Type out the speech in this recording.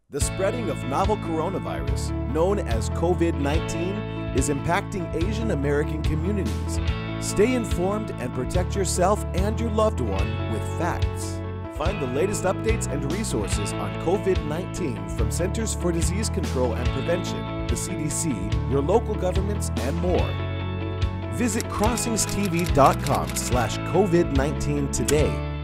The spreading of novel coronavirus, known as COVID-19, is impacting Asian American communities. Stay informed and protect yourself and your loved one with facts. Find the latest updates and resources on COVID-19 from Centers for Disease Control and Prevention, the CDC, your local governments, and more. Visit crossingstv.com/COVID-19 today